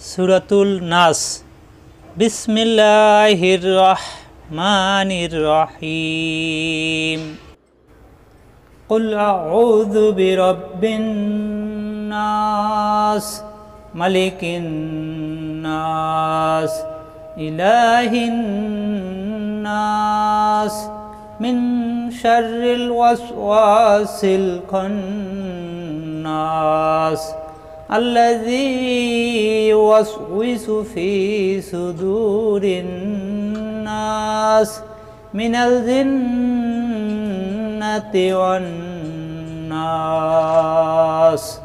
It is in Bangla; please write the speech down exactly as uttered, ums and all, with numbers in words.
সূরাতুল নাস। বিসমিল্লাহির রহমানির রহিম। কুল আউযু বিরাব্বিন নাস, মালিকিন নাস, ইলাহিন নাস, মিন শাররিল ওয়াসওয়াসিল খান্নাস, আল্লাযী ইউওয়াসউইসু ফী সুদুরিন নাস, মিনাল জিন্নাতি ওয়ান নাস।